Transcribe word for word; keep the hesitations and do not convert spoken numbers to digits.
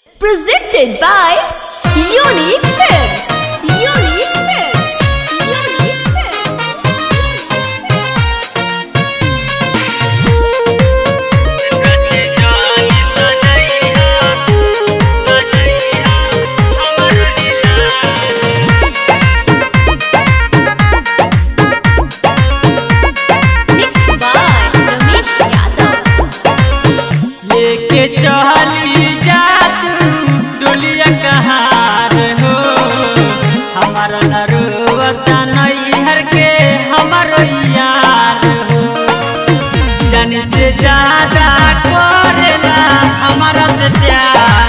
Presented by Unique Films. Unique Films. Unique Films. Mixed by Ramesh Yadav. लेके चली जात डोलिया कहार हो हमारा नरुवता नैहर के हमारो यार हो जान से ज्यादा करेला हमारा से प्यार